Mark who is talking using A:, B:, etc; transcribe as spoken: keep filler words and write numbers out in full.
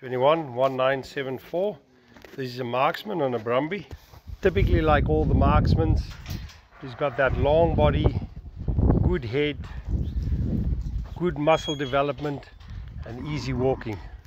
A: twenty-one one nine seven four. This is a marksman on a Brumby. Typically, like all the marksmans, he's got that long body, good head, good muscle development and easy walking.